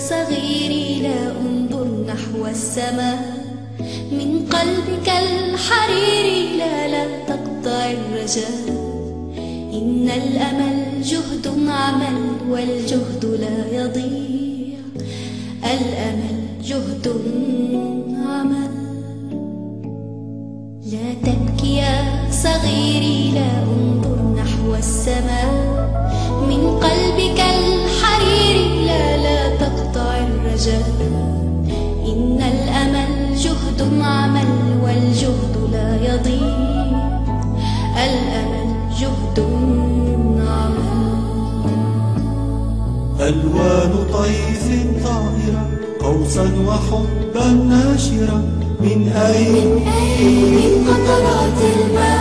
صغيري لا انظر نحو السماء، من قلبك الحريري لا تقطع الرجاء. إن الأمل جهد عمل والجهد لا يضيع، الأمل جهد عمل. لا تبكي يا صغيري لا انظر نحو السماء، من قلبك الحريري لا تقطع الرجاء. إن الأمل جهد عمل والجهد لا يضيع، الأمل جهد عمل. ألوان طيف طائرة قوسا وحبا ناشرا، من أين قطرات الماء